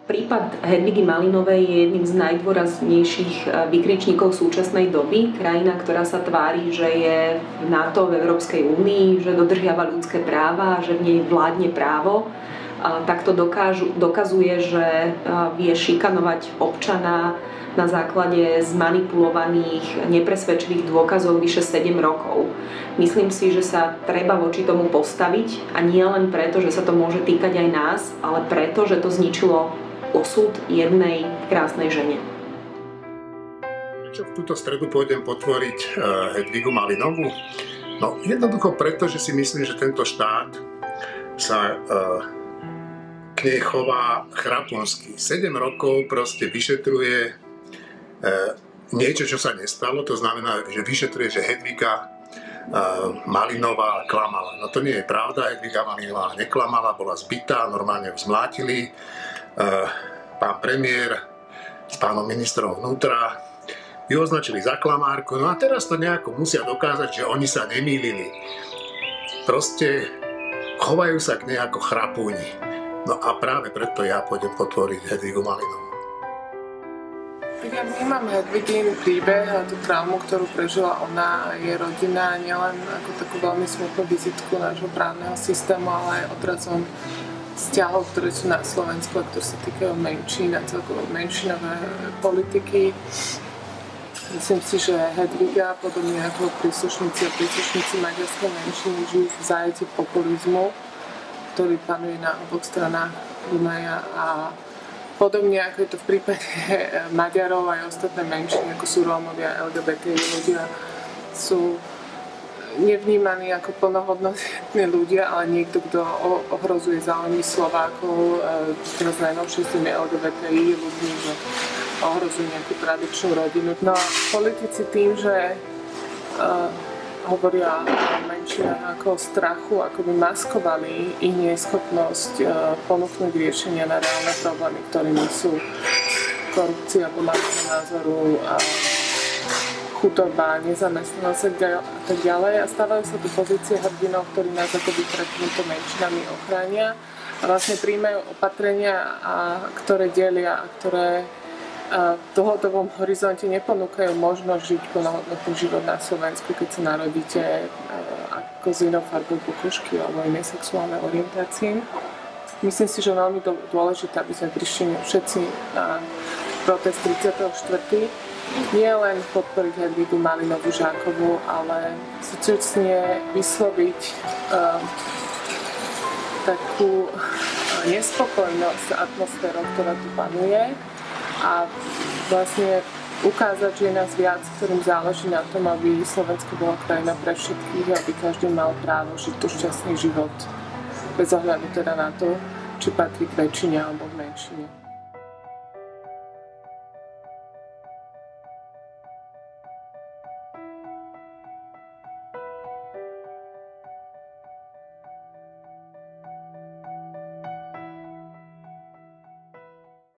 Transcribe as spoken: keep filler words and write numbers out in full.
Prípad Hedvigy Malinovej je jedným z najdôraznejších vykričníkov súčasnej doby. Krajina, ktorá sa tvári, že je v NATO, v Európskej únii, že dodržiava ľudské práva, že v nej vládne právo, takto dokážu, dokazuje, že vie šikanovať občana na základe zmanipulovaných, nepresvedčivých dôkazov vyše sedem rokov. Myslím si, že sa treba voči tomu postaviť a nie len preto, že sa to môže týkať aj nás, ale preto, že to zničilo osud jednej krásnej žene. Prečo v túto stredu pôjdem potvoriť Hedvigu Malinovú? No jednoducho preto, že si myslím, že tento štát sa uh, k nej chová chraponsky. sedem rokov proste vyšetruje uh, niečo, čo sa nestalo, to znamená, že vyšetruje, že Hedviga uh, Malinová klamala. No to nie je pravda, Hedviga Malinová neklamala, bola zbitá, normálne ju zmlátili. Uh, pán premiér s pánom ministrom vnútra ju označili za klamárku, no a teraz to nejako musia dokázať, že oni sa nemýlili. Proste chovajú sa k nej ako chrapúni. No a práve preto ja pôjdem potvoriť Hedvigu Malinovú. Tak ja vnímam Hedvigin príbeh a tú traumu, ktorú prežila ona a jej rodina, nielen ako takú veľmi smutnú vizitku nášho právneho systému, ale aj odrazom vzťahov, ktoré sú na Slovensku a ktoré sa týkajú menšín a celkovo menšinové politiky. Myslím si, že Hedviga, podobne ako príslušníci a príslušníci maďarskej menšiny, žijú v zajatí populizmu, ktorý panuje na oboch stranách Dunaja a podobne ako je to v prípade Maďarov aj ostatné menšiny, ako sú Rómovia, el gé bé té ľudia, sú nevnímaní ako plnohodnotní ľudia, ale niekto, kto ohrozuje záujmy Slovákov, teraz najnovšie s tými el gé bé té í ľuďmi, že ohrozujú nejakú tradičnú rodinu. No a politici tým, že uh, hovoria o menšinách ako o strachu, ako by maskovali ich neschopnosť uh, ponúknuť riešenia na reálne problémy, ktorými sú korupcia, podľa môjho názoru, uh, chudoba, nezamestnanosť a tak ďalej. A stávajú sa tu pozície hrdinov, ktorí nás akoby pred týmito menšinami ochránia a vlastne príjmajú opatrenia, a, ktoré delia a ktoré a, v dlhodobom horizonte neponúkajú možnosť žiť plnohodnotný život na Slovensku, keď sa narodíte a, ako z inou farbou pokožky alebo inej sexuálnej orientácii. Myslím si, že je veľmi dôležité, aby sme prišli všetci na protest tridsiateho štvrtého nie len podporiť Hedvigu Malinovú Žákovú, ale súčasne vysloviť uh, takú nespokojnosť s atmosférou, ktorá tu panuje a vlastne ukázať, že je nás viac, ktorým záleží na tom, aby Slovensko bola krajina pre všetkých, aby každý mal právo žiť tu šťastný život bez ohľadu teda na to, či patrí k väčšine alebo k menšine.